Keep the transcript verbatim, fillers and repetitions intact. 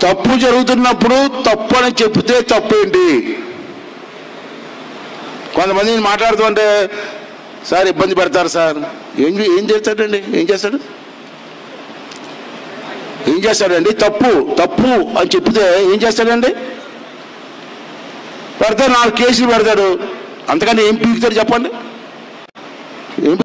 తప్పు జరుగుతున్నప్పుడు తప్పు అని చెప్తే తప్పేంటి? కొంతమంది మాట్లాడుతూ అంటే సార్ ఇబ్బంది పెడతారు సార్. ఏం ఏం చేస్తాడండి? ఏం చేస్తాడు ఏం చేస్తాడండి? తప్పు తప్పు అని చెప్తే ఏం చేస్తాడండి? పెడతాడు, నాలుగు కేసులు పెడతాడు. అంతకని ఏం పీకుతాడు చెప్పండి?